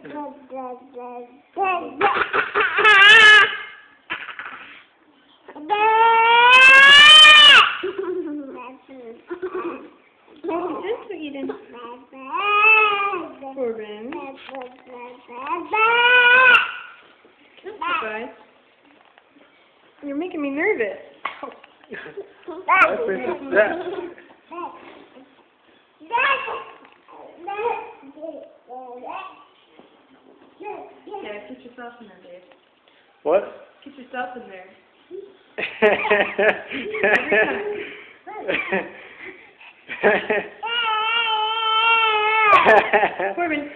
Just eating. Corban. Goodbye. You're making me nervous. Yeah, get yourself in there, Dave. What? Get yourself in there. Corban.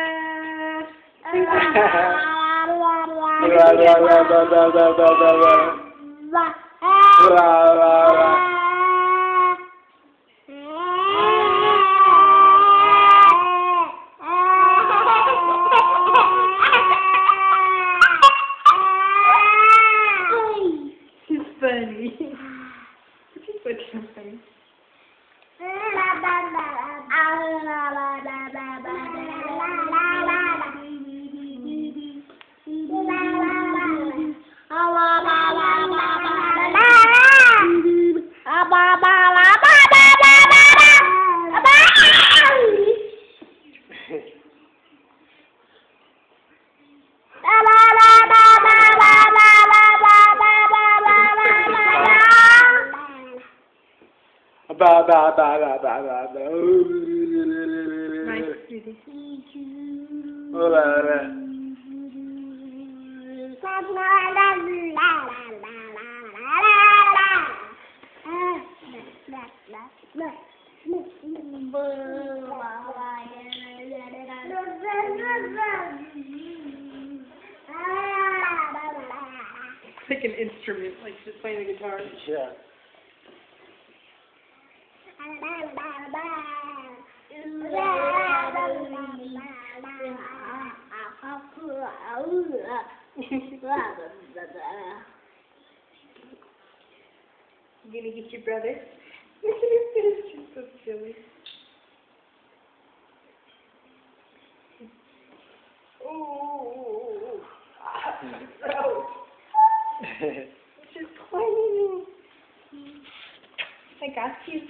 He's funny. He's so funny. Nice, sweetie. Like an instrument, like just playing the guitar. Yeah. You gonna get your brother? Look at his face, he's so silly. Oh, she's climbing. I got you.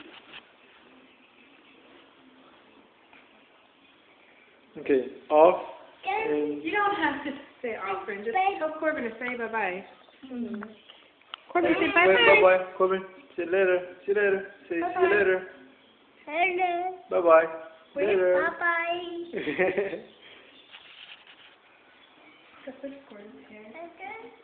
Okay, off. And You don't have to say off, friend. Just tell Corban to say bye-bye. Corban, say bye-bye. Bye-bye, Corban. See you later. See you later. Say see you later. Hello. Bye-bye. Wait, Later. Bye-bye. That's like Corban's hair. Okay.